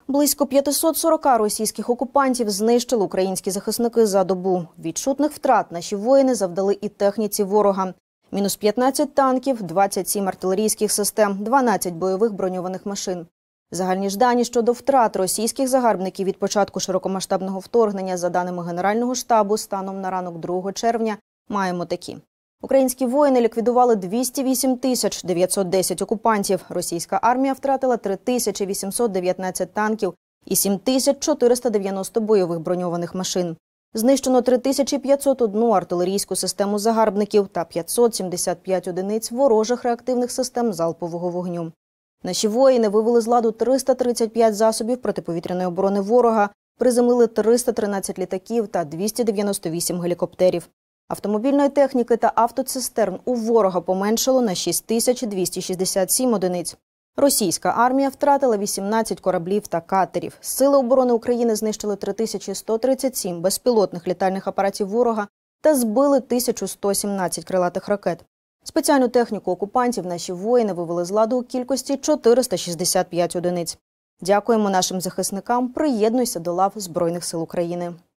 Близько 540 російських окупантів знищили українські захисники за добу. Відчутних втрат наші воїни завдали і техніці ворога. Мінус 15 танків, 27 артилерійських систем, 12 бойових броньованих машин. Загальні ж дані щодо втрат російських загарбників від початку широкомасштабного вторгнення, за даними Генерального штабу, станом на ранок 2 червня, маємо такі. Українські воїни ліквідували 208 910 окупантів. Російська армія втратила 3819 танків і 7490 бойових броньованих машин. Знищено 3501 артилерійську систему загарбників та 575 одиниць ворожих реактивних систем залпового вогню. Наші воїни вивели з ладу 335 засобів протиповітряної оборони ворога, приземлили 313 літаків та 298 гелікоптерів. Автомобільної техніки та автоцистерн у ворога поменшало на 6267 одиниць. Російська армія втратила 18 кораблів та катерів. Сили оборони України знищили 3137 безпілотних літальних апаратів ворога та збили 1117 крилатих ракет. Спеціальну техніку окупантів наші воїни вивели з ладу у кількості 465 одиниць. Дякуємо нашим захисникам, приєднуйся до лав Збройних сил України.